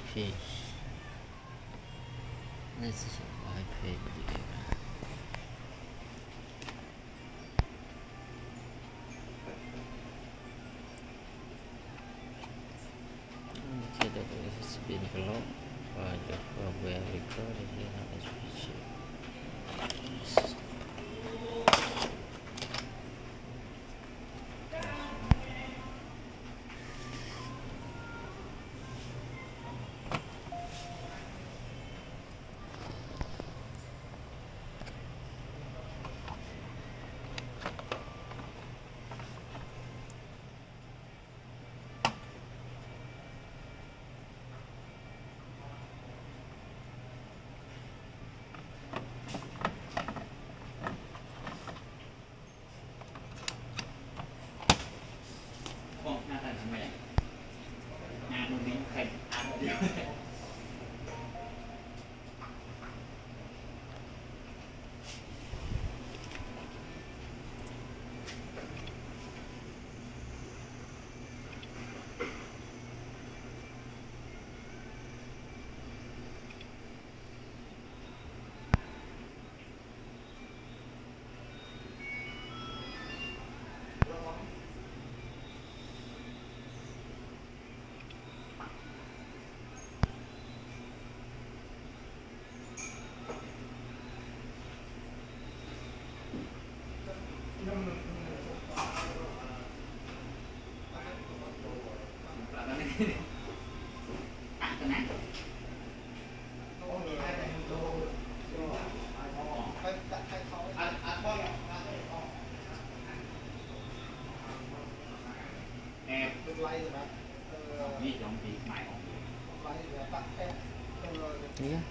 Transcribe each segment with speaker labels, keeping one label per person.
Speaker 1: page. Let's check my page. Okay, that has been blocked by the firmware recorded here on HP. Yeah.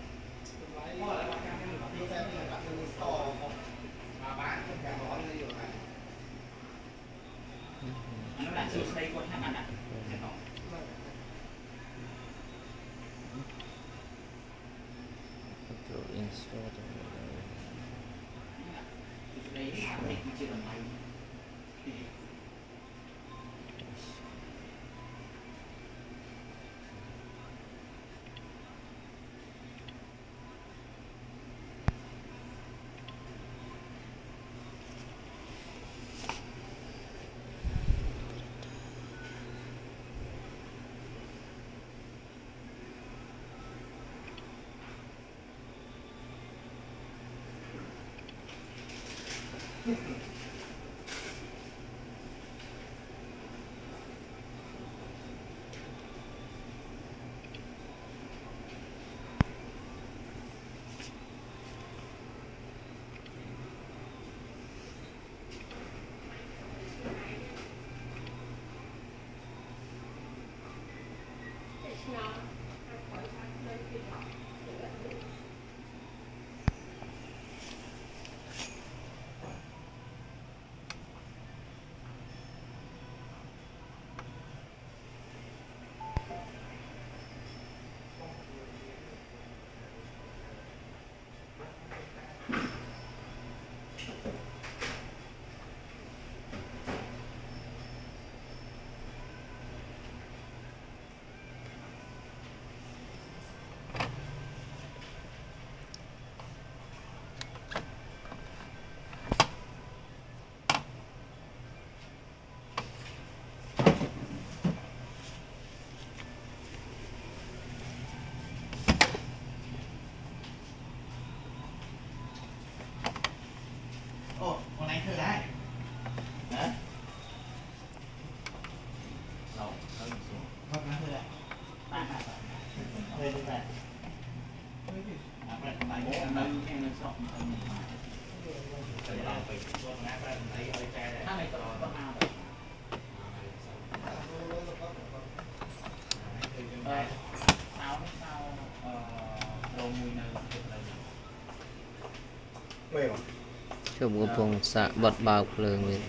Speaker 1: Chụp một vùng xạ bật bao lường lên.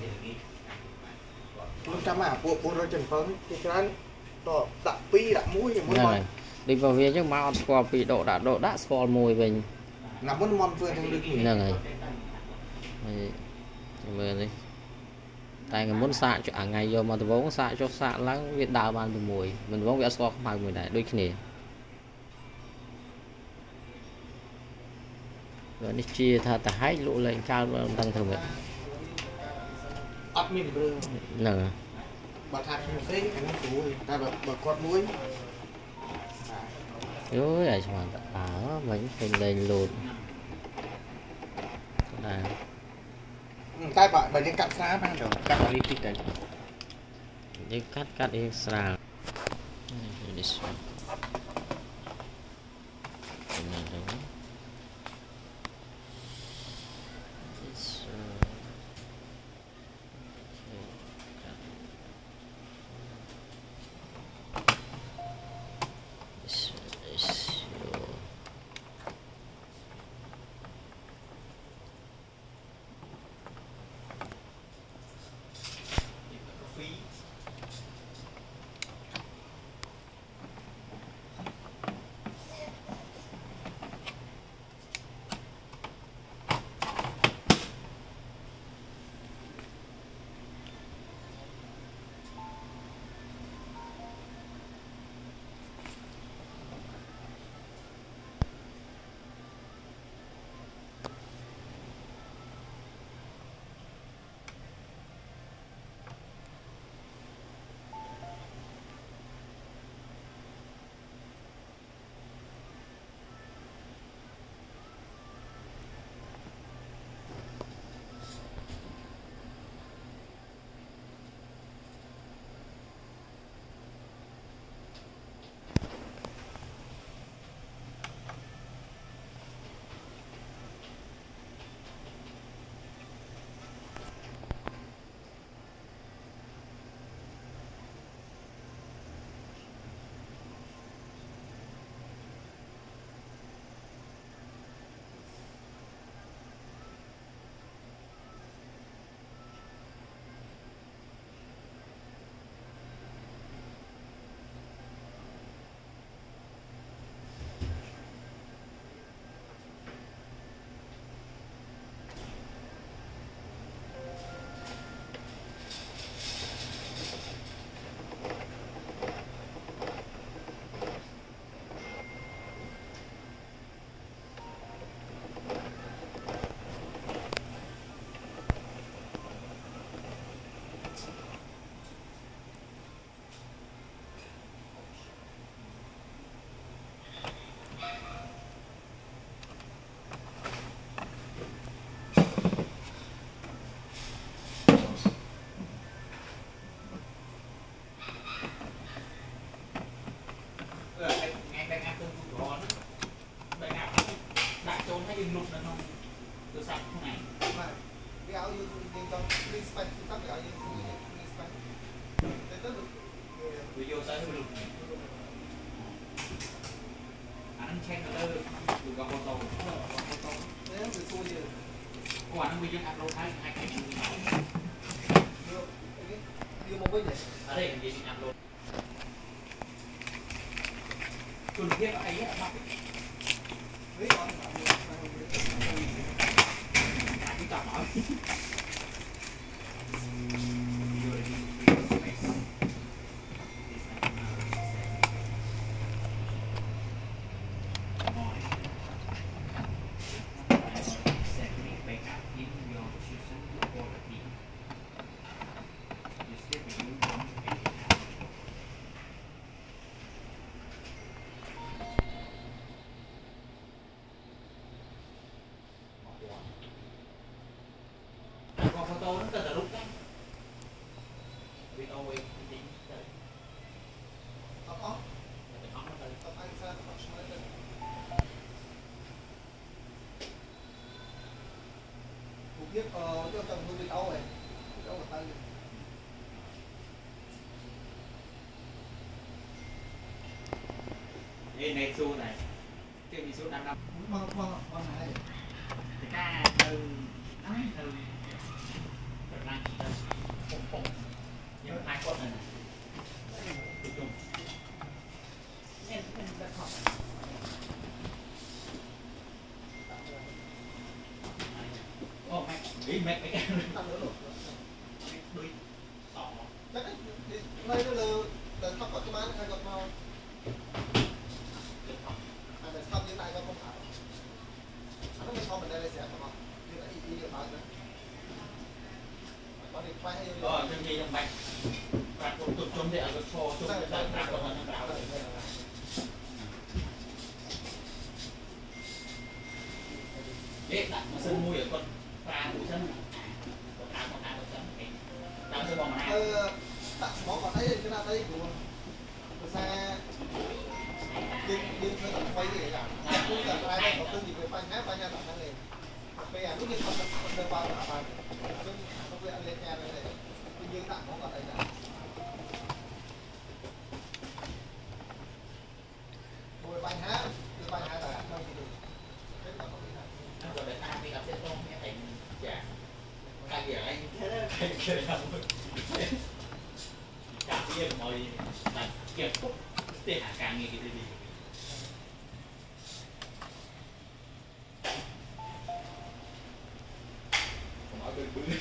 Speaker 1: Này, đi vào phía trước mau score bị độ đã score mùi mình. Này, về đi. Tại người muốn xạ cho ngày vô mà tôi vốn xạ cho xạ lắng Việt Đào ban từ mùi, mình vốn vẽ score không phải mùi này đôi khi. rồi đi chia tha ta hái lũ lên cao tăng thường vậy
Speaker 2: ấp miền bờ
Speaker 1: nè
Speaker 2: bà thạch một cái nó phủ ta bà con muối
Speaker 1: yếu là mà ở mình phải lên luôn là
Speaker 2: tay bà đi cắt xá ban đầu cắt đi kịch đấy
Speaker 1: đi cắt đi xà this one another one this this is your
Speaker 2: biết cho chồng tôi bị đau rồi đau ở tay
Speaker 3: đây này xu này cái bị số 5 năm
Speaker 2: con này
Speaker 3: thì ta từ nói từ rồi đang phồng nhưng hai con này này chung nên rất khó ô mẹ đi mẹ cái đuôi to
Speaker 2: chắc đấy đây nó là thắp vào cái bán hay còn mau à để thắp như này nó không phải nó mới cho mình đây
Speaker 3: chôm thì ở cái cho chôm cái là ra còn nó ráo đấy đấy đặt mà sân mui ở con pha mũi sân con áo sân đang sân bóng này
Speaker 2: đặt món còn thấy cái nào thấy của xe đi phải tập quay gì cả cũng cần ai có cái gì về phanh hát phanh nhà đặt này bây giờ lúc như không được vào là phải không biết anh lên nhà này nhưng đặt món còn đây là bồi phanh hát là không thì được
Speaker 3: rồi để ta đi gặp sẽ không nghe thành chả cái gì anh thế đó cái kia đâu cả kia mọi là kiểm phúc tiền hạ càng nghe cái gì nói bên bự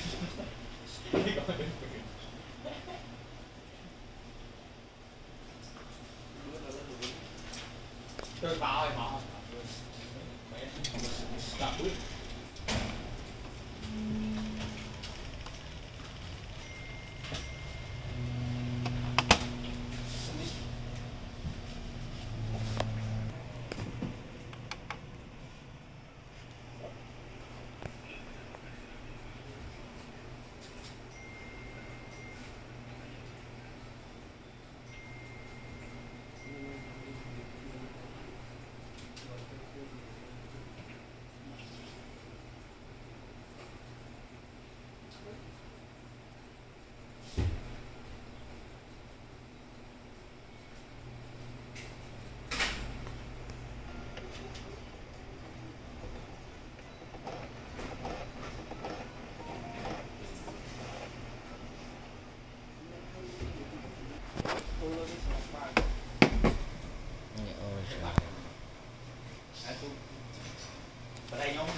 Speaker 3: tôi vào rồi họ gặp bự ở đây nhóm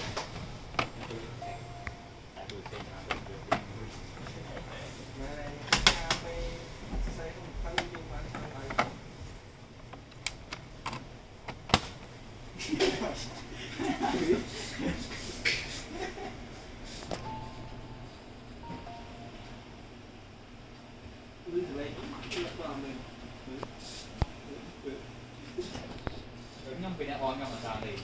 Speaker 3: nhóm bên đó nhóm là sao thì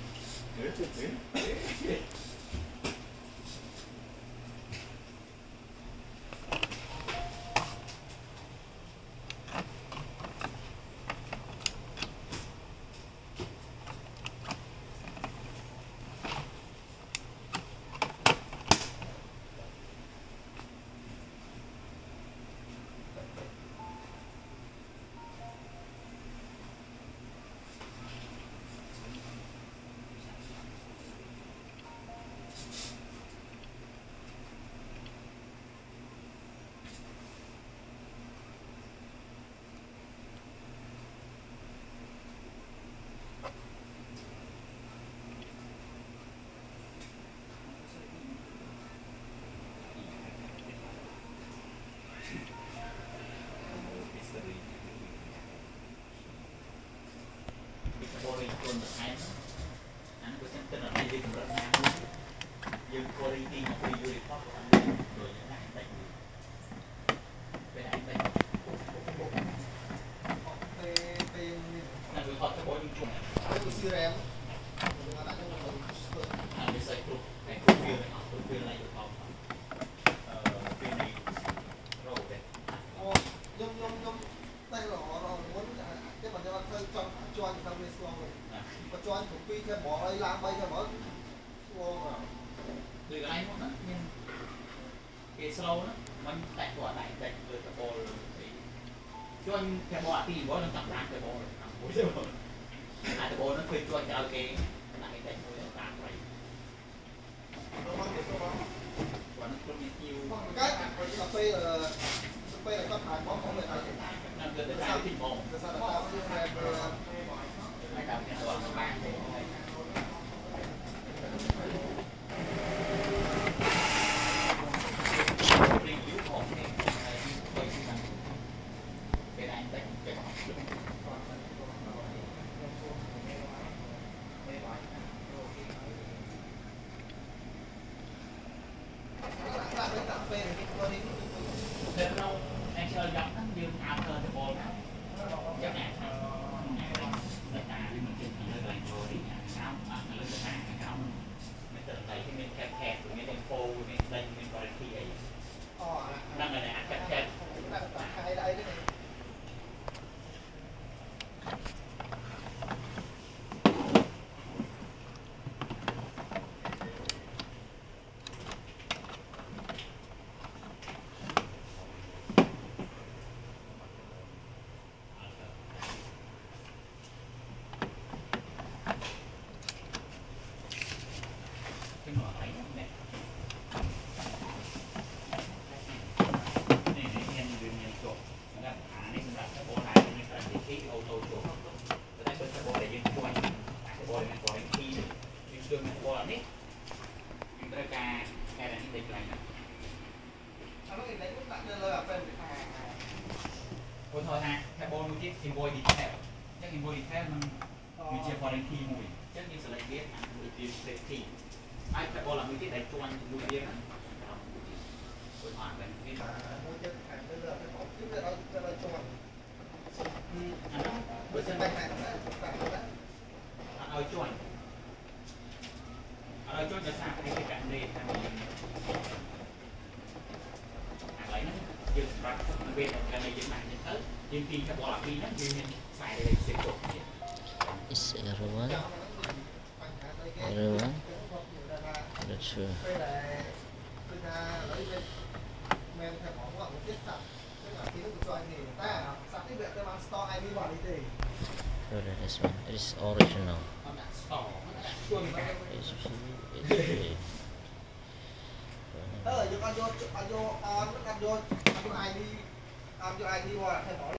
Speaker 3: คนแบบไทยอันก็เส้นเป็นอะไรดีของเรายืนโคลีดีมาคุยอยู่ในครอบครัวโดยยังไงแต่ไปไหนไปนั่นคือครอบครัวจริงๆอันนี้คือแรมอันนี้ใส่กรุ๊ปในกรุ๊ปฟิลล์นะครับกรุ๊ปฟิลล์อะไรอยู่ครับฟิลล์ในโรคเลย
Speaker 2: ยมได้หรอเราmuốn cái mà cho nó cho anh không đi xuống rồi mà cho anh cũng quy theo bỏ ấy làm bay theo bỏ xuống rồi
Speaker 3: từ cái này nó nhưng cái slow nó mình đại quả đại đại rồi cái ball cho anh theo bỏ thì bỏ nó tập ra cái ball mỗi giờ cái ball nó phê cho anh cái đại đại mỗi nó tạm vậy còn nó không nhiều
Speaker 2: cái cà phê là có phải có người ta
Speaker 3: năm giờ tới ra thì mồm hai cặp cái đó nó bán Hãy subscribe cho kênh Ghiền Mì Gõ để không bỏ lỡ những video hấp dẫn áo thơ thì bol chắc là người ta đi mình trên thằng lên rồi đi áo lên cái hàng áo mình tự thấy thì mình kẹp kẹp của mình đem phô mình lên mình gọi là khi ấy đang là này kẹp kẹp
Speaker 2: đây đây cái này
Speaker 3: thôi ha, cái ball cái invoice detail, cái invoice detail mình chia warranty mùi, chắc như sẽ lấy biết mùi tiêu safety, ai cái ball là mùi cái đại chuan mùi biết á, tôi hỏi về cái
Speaker 2: mùi cái thành bây giờ cái bóng trước cho nó chuan,
Speaker 3: bữa sen
Speaker 2: này
Speaker 3: ở chuan cho sao cái cạnh đây hàng lấy nó chưa sắp nó biết là này dính mạng như thế nhưng khi cái bỏ là khi nó như xài đây sẽ cột
Speaker 1: is everyone not sure
Speaker 2: men theo mẫu là một tiết sạch tức là khi nó cho anh thì ta sắp cái việc cái mang store ID vào đi thì
Speaker 1: this one it is original HP
Speaker 2: giờ con vô on ID vào thay đổi